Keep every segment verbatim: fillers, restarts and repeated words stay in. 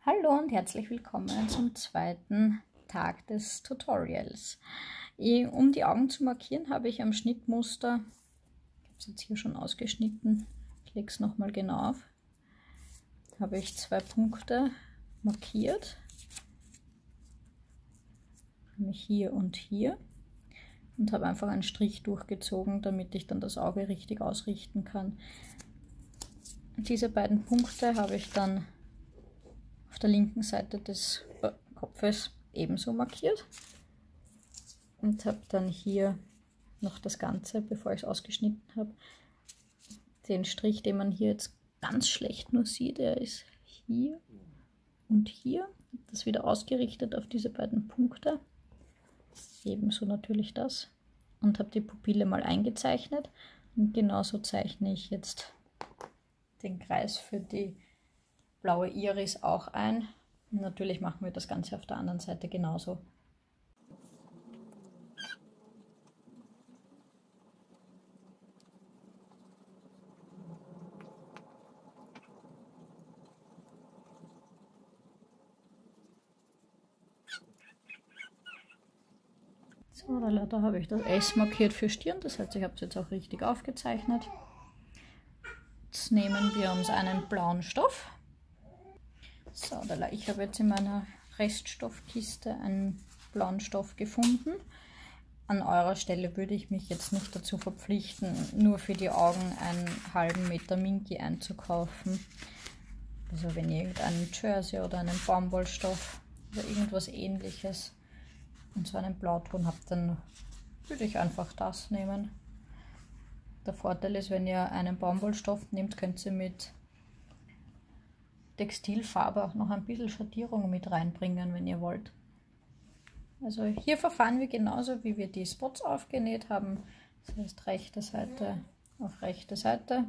Hallo und herzlich willkommen zum zweiten Tag des Tutorials. Um die Augen zu markieren, habe ich am Schnittmuster, ich habe es jetzt hier schon ausgeschnitten, ich lege es nochmal genau auf, habe ich zwei Punkte markiert, nämlich hier und hier, und habe einfach einen Strich durchgezogen, damit ich dann das Auge richtig ausrichten kann. Diese beiden Punkte habe ich dann auf der linken Seite des Kopfes ebenso markiert und habe dann hier noch das Ganze, bevor ich es ausgeschnitten habe, den Strich, den man hier jetzt ganz schlecht nur sieht, der ist hier und hier, das wieder ausgerichtet auf diese beiden Punkte, ebenso natürlich das, und habe die Pupille mal eingezeichnet, und genauso zeichne ich jetzt den Kreis für die blaue Iris auch ein. Und natürlich machen wir das Ganze auf der anderen Seite genauso. So, da habe ich das S markiert für Stirn, das heißt, ich habe es jetzt auch richtig aufgezeichnet. Jetzt nehmen wir uns einen blauen Stoff. So, ich habe jetzt in meiner Reststoffkiste einen blauen Stoff gefunden. An eurer Stelle würde ich mich jetzt nicht dazu verpflichten, nur für die Augen einen halben Meter Minky einzukaufen. Also wenn ihr irgendeinen Jersey oder einen Baumwollstoff oder irgendwas Ähnliches und so einen Blauton habt, dann würde ich einfach das nehmen. Der Vorteil ist, wenn ihr einen Baumwollstoff nehmt, könnt ihr mit Textilfarbe auch noch ein bisschen Schattierung mit reinbringen, wenn ihr wollt. Also hier verfahren wir genauso, wie wir die Spots aufgenäht haben. Das heißt, rechte Seite auf rechte Seite.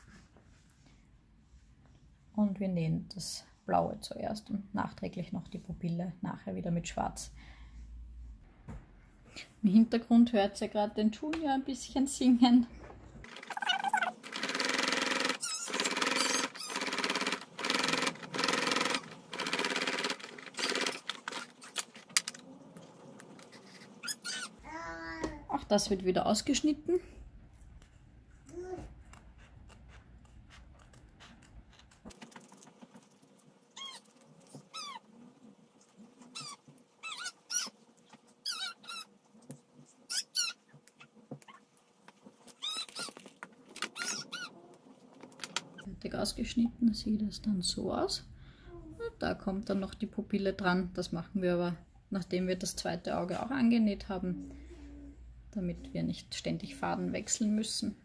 Und wir nähen das Blaue zuerst und nachträglich noch die Pupille, nachher wieder mit Schwarz. Im Hintergrund hört ihr gerade den Junior ein bisschen singen. Auch das wird wieder ausgeschnitten. Fertig ausgeschnitten sieht es dann so aus. Und da kommt dann noch die Pupille dran. Das machen wir aber, nachdem wir das zweite Auge auch angenäht haben, damit wir nicht ständig Faden wechseln müssen.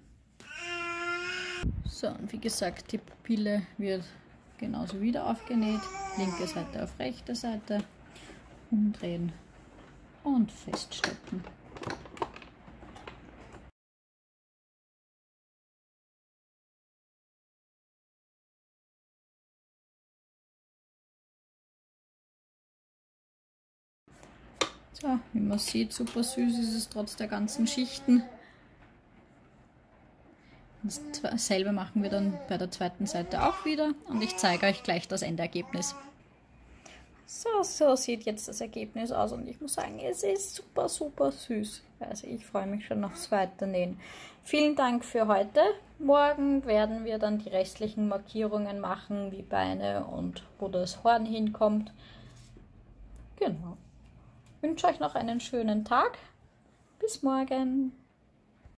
So, und wie gesagt, die Pupille wird genauso wieder aufgenäht. Linke Seite auf rechte Seite, umdrehen und feststecken. So, wie man sieht, super süß ist es trotz der ganzen Schichten. Dasselbe machen wir dann bei der zweiten Seite auch wieder, und ich zeige euch gleich das Endergebnis. So, so sieht jetzt das Ergebnis aus, und ich muss sagen, es ist super, super süß. Also ich freue mich schon aufs Weiternähen. Vielen Dank für heute. Morgen werden wir dann die restlichen Markierungen machen, wie Beine und wo das Horn hinkommt. Genau. Ich wünsche euch noch einen schönen Tag. Bis morgen.